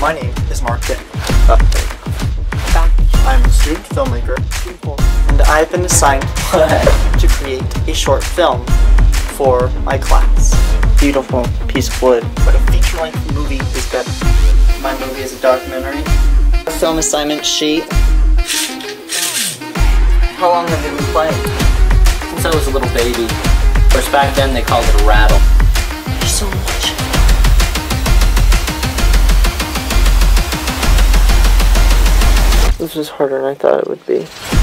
My name is Mark Dick. I'm a student filmmaker, and I've been assigned to create a short film for my class. Beautiful piece of wood, but a feature-length movie is better. My movie is a documentary. A film assignment sheet. How long have you been playing? Since I was a little baby. Of course, back then they called it a rattle. There's so much. This was harder than I thought it would be.